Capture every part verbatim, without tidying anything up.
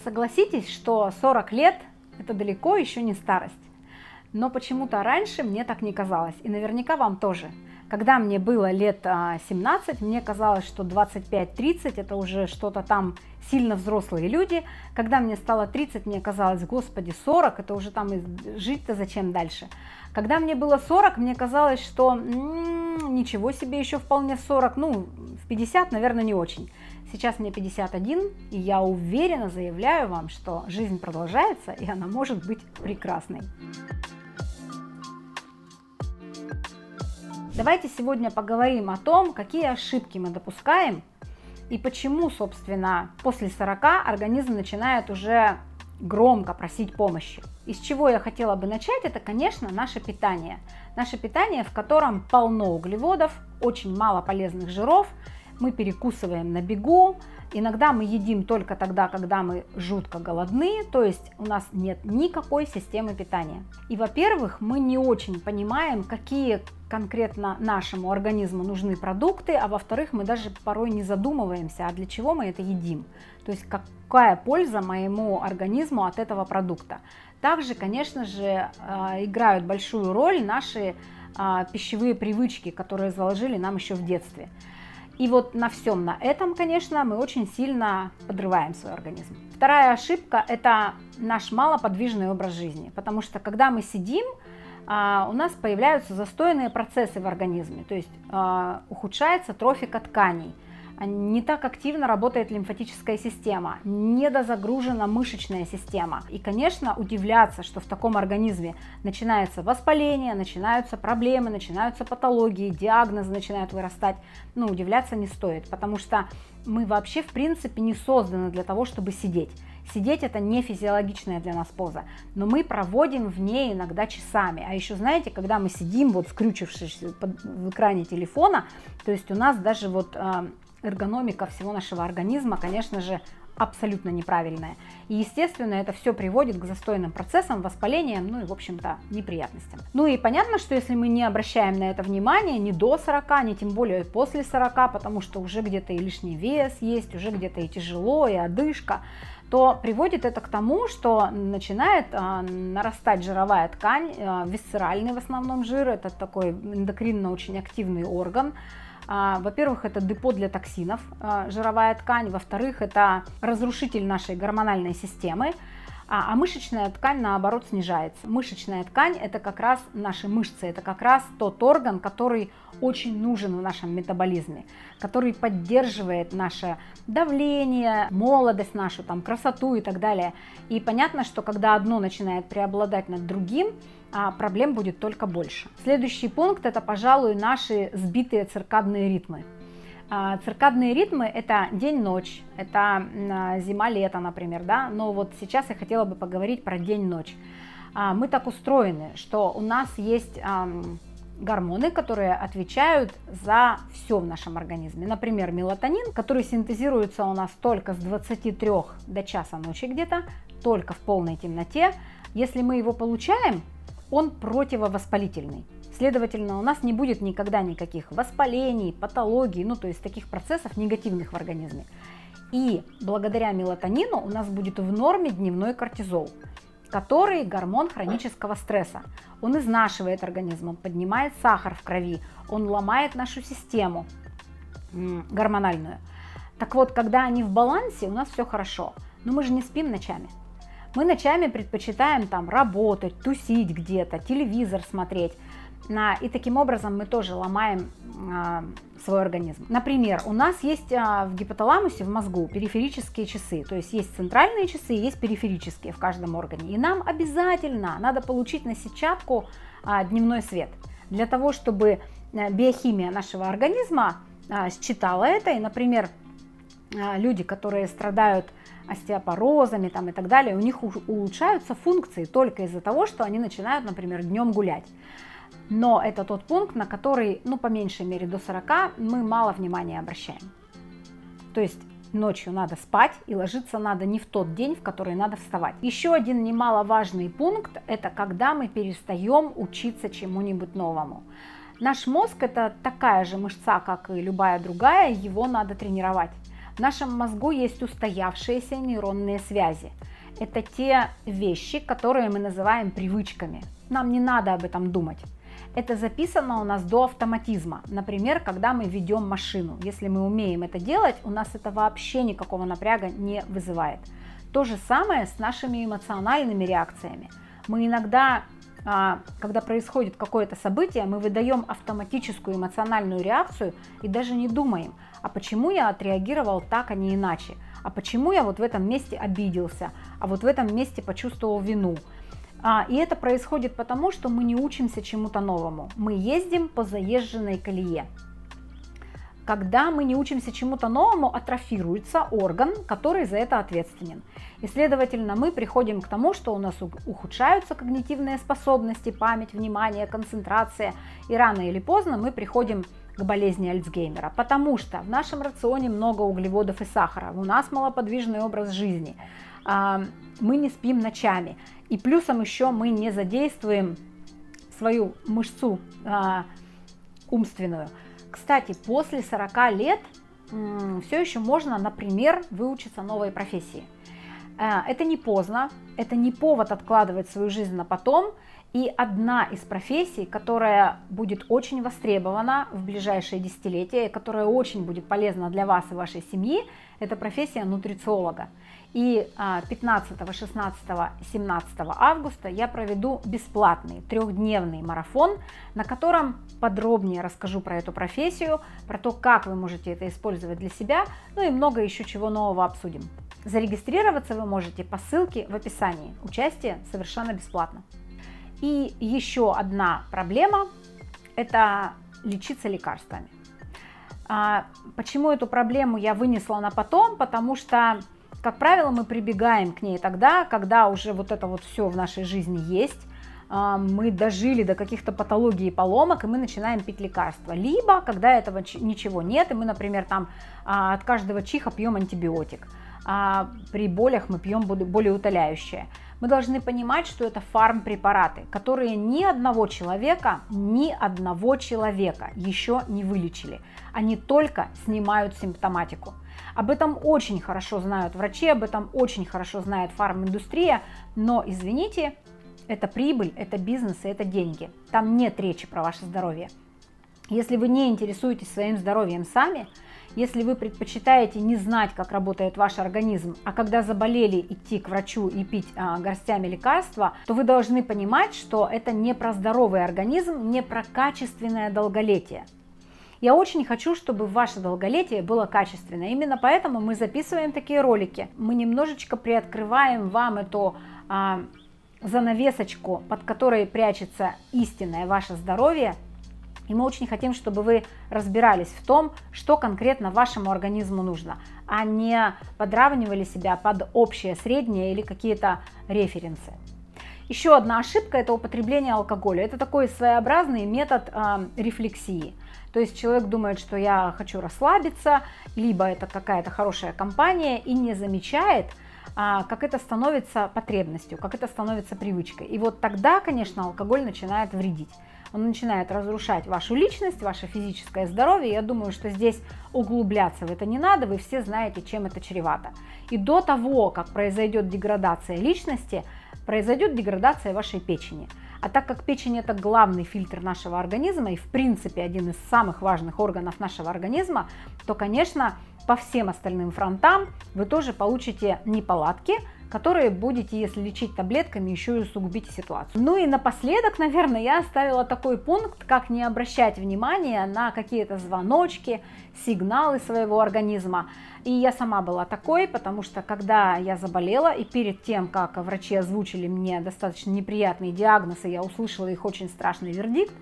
Согласитесь, что сорок лет – это далеко еще не старость. Но почему-то раньше мне так не казалось, и наверняка вам тоже. Когда мне было лет семнадцать, мне казалось, что двадцать пять тридцать – это уже что-то там сильно взрослые люди. Когда мне стало тридцать, мне казалось, господи, сорок – это уже там жить-то зачем дальше. Когда мне было сорок, мне казалось, что м-м, ничего себе, еще вполне в сорок, ну, в пятьдесят, наверное, не очень. Сейчас мне пятьдесят один, и я уверенно заявляю вам, что жизнь продолжается, и она может быть прекрасной. Давайте сегодня поговорим о том, какие ошибки мы допускаем и почему, собственно, после сорока организм начинает уже громко просить помощи. Из чего я хотела бы начать, это, конечно, наше питание. Наше питание, в котором полно углеводов, очень мало полезных жиров, мы перекусываем на бегу, иногда мы едим только тогда, когда мы жутко голодны, то есть у нас нет никакой системы питания. И, во-первых, мы не очень понимаем, какие конкретно нашему организму нужны продукты, а во-вторых, мы даже порой не задумываемся, а для чего мы это едим, то есть какая польза моему организму от этого продукта. Также, конечно же, играют большую роль наши пищевые привычки, которые заложили нам еще в детстве. И вот на всем на этом, конечно, мы очень сильно подрываем свой организм. Вторая ошибка – это наш малоподвижный образ жизни, потому что когда мы сидим, у нас появляются застойные процессы в организме, то есть ухудшается трофика тканей, не так активно работает лимфатическая система, недозагружена мышечная система. И, конечно, удивляться, что в таком организме начинается воспаление, начинаются проблемы, начинаются патологии, диагнозы начинают вырастать, ну, удивляться не стоит, потому что мы вообще, в принципе, не созданы для того, чтобы сидеть. Сидеть – это не физиологичная для нас поза, но мы проводим в ней иногда часами. А еще, знаете, когда мы сидим, вот скрючившись в экране телефона, то есть у нас даже вот эргономика всего нашего организма, конечно же, абсолютно неправильная. И, естественно, это все приводит к застойным процессам, воспалениям, ну и, в общем-то, неприятностям. Ну и понятно, что если мы не обращаем на это внимания ни до сорока, ни тем более после сорока, потому что уже где-то и лишний вес есть, уже где-то и тяжело, и одышка, то приводит это к тому, что начинает а, нарастать жировая ткань, а, висцеральный в основном жир, это такой эндокринно очень активный орган. Во-первых, это депо для токсинов, жировая ткань, во-вторых, это разрушитель нашей гормональной системы, а мышечная ткань, наоборот, снижается. Мышечная ткань – это как раз наши мышцы, это как раз тот орган, который очень нужен в нашем метаболизме, который поддерживает наше давление, молодость нашу, там, красоту и так далее. И понятно, что когда одно начинает преобладать над другим, проблем будет только больше. Следующий пункт – это, пожалуй, наши сбитые циркадные ритмы. Циркадные ритмы – это день-ночь, это зима-лето, например, да, но вот сейчас я хотела бы поговорить про день-ночь. Мы так устроены, что у нас есть гормоны, которые отвечают за все в нашем организме. Например, мелатонин, который синтезируется у нас только с двадцати трёх до часа ночи где-то, только в полной темноте. Если мы его получаем, он противовоспалительный. Следовательно, у нас не будет никогда никаких воспалений, патологий, ну то есть таких процессов негативных в организме. И благодаря мелатонину у нас будет в норме дневной кортизол, который гормон хронического стресса. Он изнашивает организм, он поднимает сахар в крови, он ломает нашу систему гормональную. Так вот, когда они в балансе, у нас все хорошо, но мы же не спим ночами. Мы ночами предпочитаем там работать, тусить где-то, телевизор смотреть. И таким образом мы тоже ломаем а, свой организм. Например, у нас есть а, в гипоталамусе, в мозгу, периферические часы. То есть есть центральные часы, есть периферические в каждом органе. И нам обязательно надо получить на сетчатку а, дневной свет. Для того, чтобы биохимия нашего организма а, считала это. И, например, а, люди, которые страдают остеопорозами там, и так далее, у них улучшаются функции только из-за того, что они начинают, например, днем гулять. Но это тот пункт, на который, ну, по меньшей мере до сорока мы мало внимания обращаем. То есть ночью надо спать и ложиться надо не в тот день, в который надо вставать. Еще один немаловажный пункт – это когда мы перестаем учиться чему-нибудь новому. Наш мозг – это такая же мышца, как и любая другая, его надо тренировать. В нашем мозгу есть устоявшиеся нейронные связи. Это те вещи, которые мы называем привычками. Нам не надо об этом думать. Это записано у нас до автоматизма. Например, когда мы ведем машину. Если мы умеем это делать, у нас это вообще никакого напряга не вызывает. То же самое с нашими эмоциональными реакциями. Мы иногда, когда происходит какое-то событие, мы выдаем автоматическую эмоциональную реакцию и даже не думаем, а почему я отреагировал так, а не иначе, а почему я вот в этом месте обиделся, а вот в этом месте почувствовал вину. И это происходит потому, что мы не учимся чему-то новому. Мы ездим по заезженной колее. Когда мы не учимся чему-то новому, атрофируется орган, который за это ответственен. И, следовательно, мы приходим к тому, что у нас ухудшаются когнитивные способности, память, внимание, концентрация. И рано или поздно мы приходим к болезни Альцгеймера, потому что в нашем рационе много углеводов и сахара, у нас малоподвижный образ жизни, мы не спим ночами. И плюсом еще мы не задействуем свою мышцу умственную. Кстати, после сорока лет все еще можно, например, выучиться новой профессии. Это не поздно, это не повод откладывать свою жизнь на потом. И одна из профессий, которая будет очень востребована в ближайшие десятилетия, которая очень будет полезна для вас и вашей семьи, это профессия нутрициолога. И пятнадцатого, шестнадцатого, семнадцатого августа я проведу бесплатный трехдневный марафон, на котором подробнее расскажу про эту профессию, про то, как вы можете это использовать для себя, ну и много еще чего нового обсудим. Зарегистрироваться вы можете по ссылке в описании. Участие совершенно бесплатно. И еще одна проблема – это лечиться лекарствами. Почему эту проблему я вынесла на потом? Потому что, как правило, мы прибегаем к ней тогда, когда уже вот это вот все в нашей жизни есть, мы дожили до каких-то патологий и поломок, и мы начинаем пить лекарства. Либо, когда этого ничего нет, и мы, например, там от каждого чиха пьем антибиотик, а при болях мы пьем болеутоляющее. Мы должны понимать, что это фармпрепараты, которые ни одного человека, ни одного человека еще не вылечили. Они только снимают симптоматику. Об этом очень хорошо знают врачи, об этом очень хорошо знает фарминдустрия, но, извините, это прибыль, это бизнес и это деньги. Там нет речи про ваше здоровье. Если вы не интересуетесь своим здоровьем сами, если вы предпочитаете не знать, как работает ваш организм, а когда заболели, идти к врачу и пить а, горстями лекарства, то вы должны понимать, что это не про здоровый организм, не про качественное долголетие. Я очень хочу, чтобы ваше долголетие было качественное. Именно поэтому мы записываем такие ролики. Мы немножечко приоткрываем вам эту а, занавесочку, под которой прячется истинное ваше здоровье. И мы очень хотим, чтобы вы разбирались в том, что конкретно вашему организму нужно, а не подравнивали себя под общее, среднее или какие-то референсы. Еще одна ошибка – это употребление алкоголя. Это такой своеобразный метод э, рефлексии. То есть человек думает, что я хочу расслабиться, либо это какая-то хорошая компания, и не замечает, а, как это становится потребностью, как это становится привычкой. И вот тогда, конечно, алкоголь начинает вредить. Он начинает разрушать вашу личность, ваше физическое здоровье. Я думаю, что здесь углубляться в это не надо, вы все знаете, чем это чревато. И до того, как произойдет деградация личности, произойдет деградация вашей печени. А так как печень – это главный фильтр нашего организма и, в принципе, один из самых важных органов нашего организма, то, конечно, по всем остальным фронтам вы тоже получите неполадки, которые будете, если лечить таблетками, еще и усугубите ситуацию. Ну и напоследок, наверное, я оставила такой пункт, как не обращать внимания на какие-то звоночки, сигналы своего организма. И я сама была такой, потому что когда я заболела, и перед тем, как врачи озвучили мне достаточно неприятные диагнозы, я услышала их очень страшный вердикт,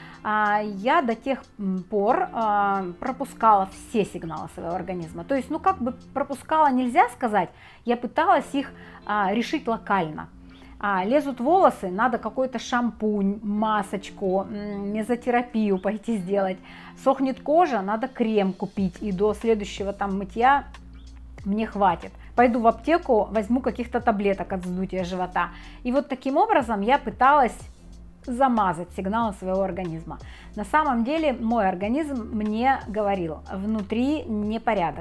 я до тех пор пропускала все сигналы своего организма. То есть, ну как бы пропускала нельзя сказать, я пыталась их решить локально. Лезут волосы, надо какой-то шампунь, масочку, мезотерапию пойти сделать. Сохнет кожа, надо крем купить, и до следующего там мытья мне хватит. Пойду в аптеку, возьму каких-то таблеток от вздутия живота. И вот таким образом я пыталась замазать сигналы своего организма. На самом деле мой организм мне говорил: внутри непорядок,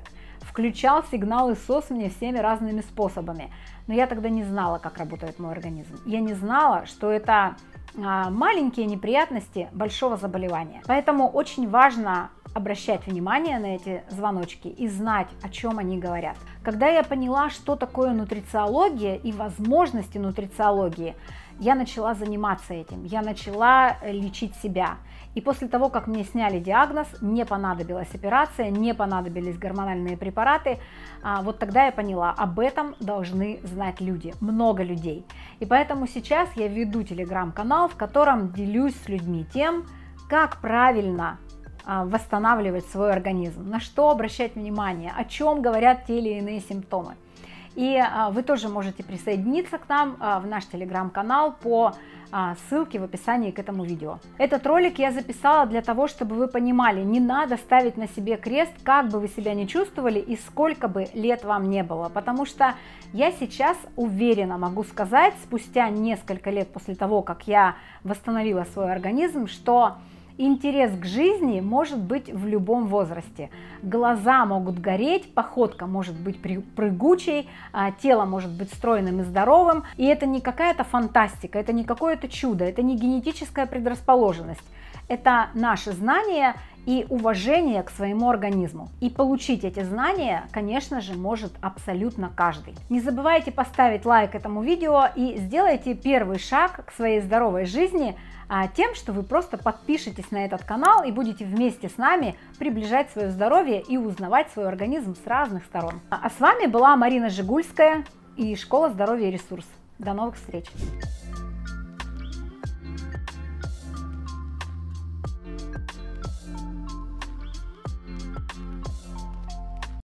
включал сигналы СОС мне всеми разными способами. Но я тогда не знала, как работает мой организм. Я не знала, что это маленькие неприятности большого заболевания. Поэтому очень важно обращать внимание на эти звоночки и знать, о чем они говорят. Когда я поняла, что такое нутрициология и возможности нутрициологии, я начала заниматься этим, я начала лечить себя. И после того, как мне сняли диагноз, не понадобилась операция, не понадобились гормональные препараты, вот тогда я поняла, об этом должны знать люди, много людей. И поэтому сейчас я веду телеграм-канал, в котором делюсь с людьми тем, как правильно восстанавливать свой организм, на что обращать внимание, о чем говорят те или иные симптомы. И вы тоже можете присоединиться к нам в наш телеграм-канал по ссылке в описании к этому видео. Этот ролик я записала для того, чтобы вы понимали, не надо ставить на себе крест, как бы вы себя ни чувствовали и сколько бы лет вам не было, потому что я сейчас уверенно могу сказать, спустя несколько лет после того, как я восстановила свой организм, что интерес к жизни может быть в любом возрасте. Глаза могут гореть, походка может быть прыгучей, тело может быть стройным и здоровым. И это не какая-то фантастика, это не какое-то чудо, это не генетическая предрасположенность. Это наши знания и уважение к своему организму. И получить эти знания, конечно же, может абсолютно каждый. Не забывайте поставить лайк этому видео и сделайте первый шаг к своей здоровой жизни тем, что вы просто подпишитесь на этот канал и будете вместе с нами приближать свое здоровье и узнавать свой организм с разных сторон. А с вами была Марина Жигульская и Школа здоровья и ресурс. До новых встреч!